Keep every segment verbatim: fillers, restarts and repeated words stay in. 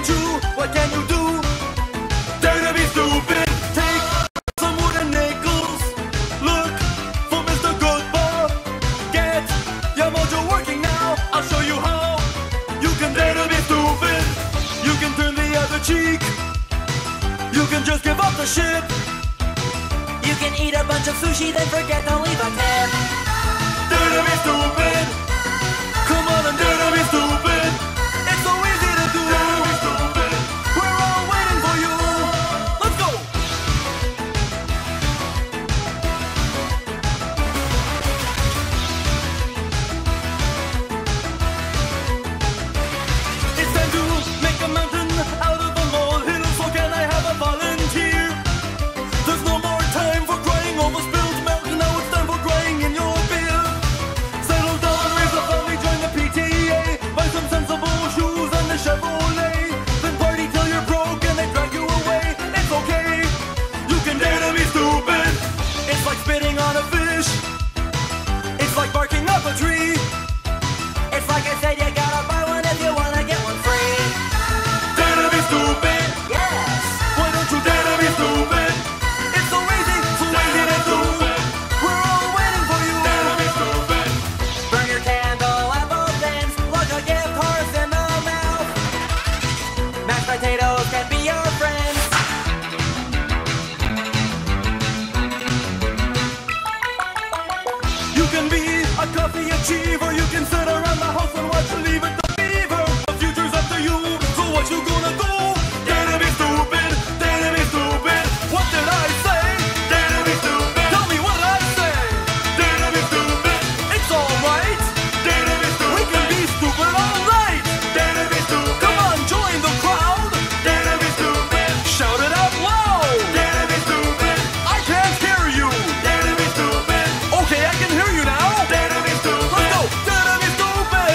isn't true. What can you do? Dare to be stupid. Take some wooden nickels. Look for Mister Goodbar. Get your mojo working now. I'll show you how. You can dare to be stupid. You can turn the other cheek. You can just give up the ship. You can eat a bunch of sushi, then forget to leave a tip. Dare to be stupid. Come on and dare to be stupid. It's so easy to do. Dare to be stupid. We're all waiting for you. Let's go. It's time to make a mountain out of a molehill. So can I have a volunteer? There's no more time for crying over spilled milk. Now it's time for crying in your beer. Settle down, raise a family, join the P T A. Buy some sensible shoes and a Chevrolet. Then party till you're broke and they drag you away. It's okay, you can dare to be stupid. It's like spitting on a fish. It's like barking up a tree. It's like I said, you gotta buy one if you wanna get one free. Dare to be stupid. Yes. Why don't you dare to be stupid? It's so easy, so easy to do. We're all waiting for you. Dare to be stupid. Burn your candle at both ends. Look a gift horse in the mouth. Mashed potatoes can be your friends. You can be a coffee achiever. You can sit around the house and watch Leave It to Beaver. The future's up to you, so what you gonna do? Dare to be stupid, dare to be stupid. What did I say? Dare to be stupid. Tell me what did I say? Dare to be stupid. It's alright. Dare to be stupid. We can be stupid all night. Dare to be stupid. Come on, join the crowd. Dare to be stupid. Shout it out loud. Dare to be stupid. I can't hear you. Dare to be stupid. Okay, I can hear you now. Dare to be stupid. Let's go. Dare to be stupid.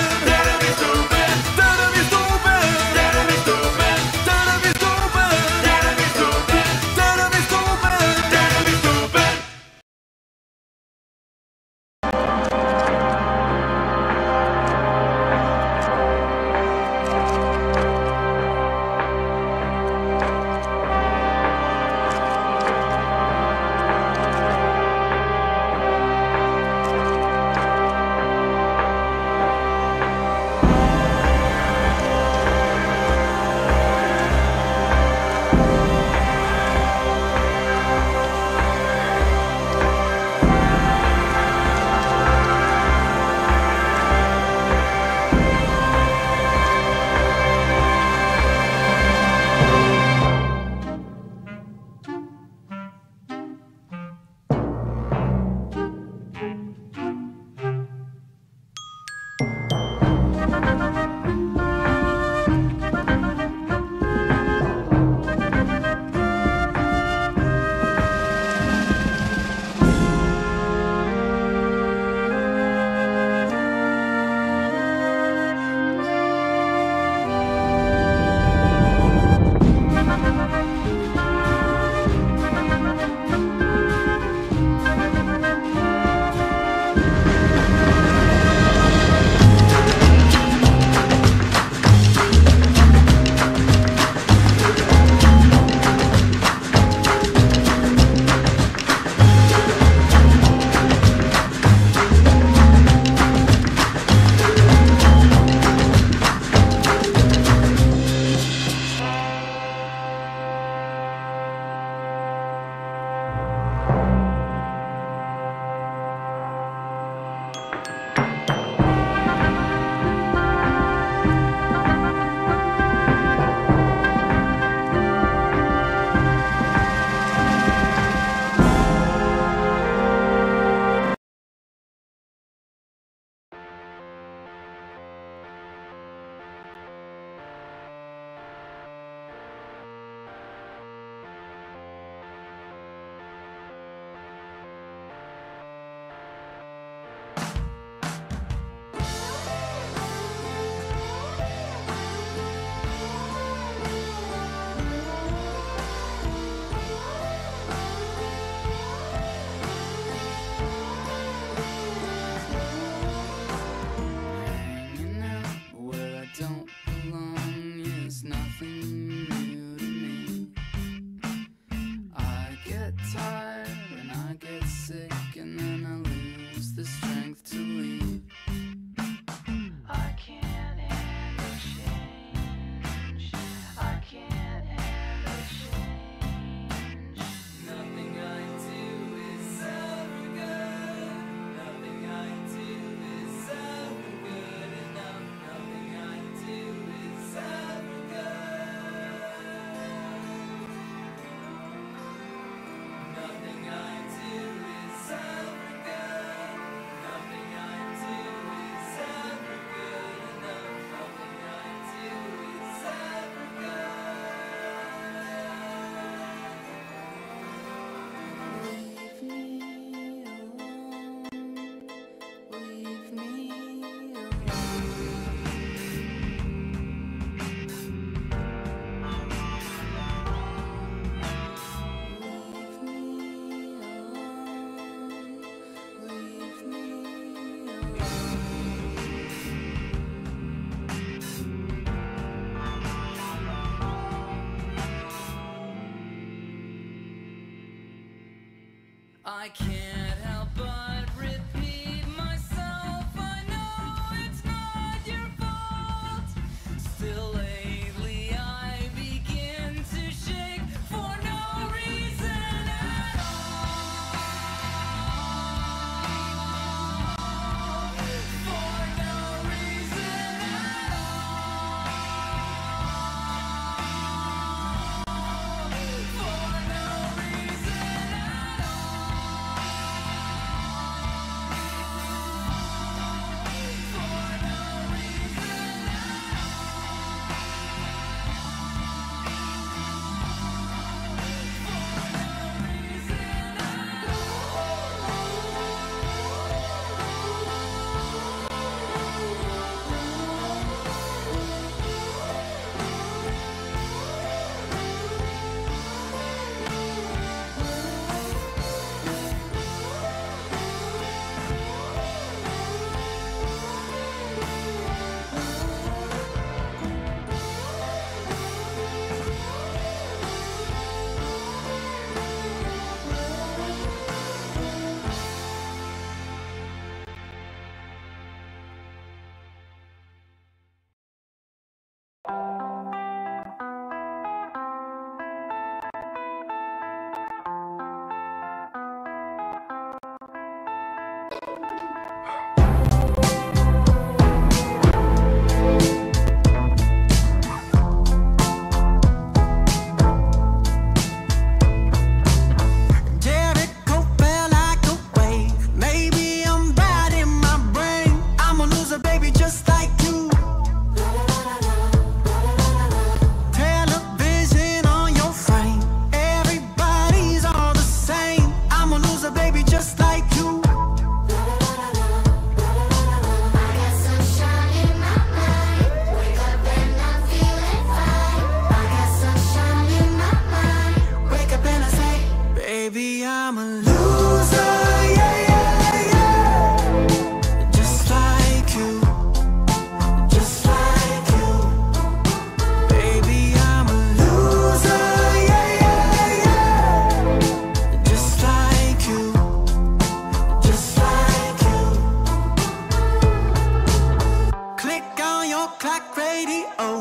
I can't help but repeat myself. I know it's not your fault. Still lately I begin to shake for no reason at all. For no reason at all. For no reason at all. Click on your clock radio.